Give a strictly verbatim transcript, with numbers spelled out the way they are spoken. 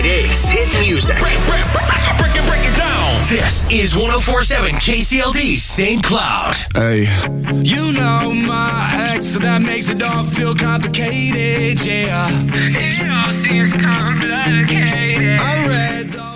Today's hit music. Break, break, break, break it, break it down. This is one oh four point seven K C L D Saint Cloud. Hey, you know my ex, so that makes it all feel complicated, yeah. It all seems complicated. I read the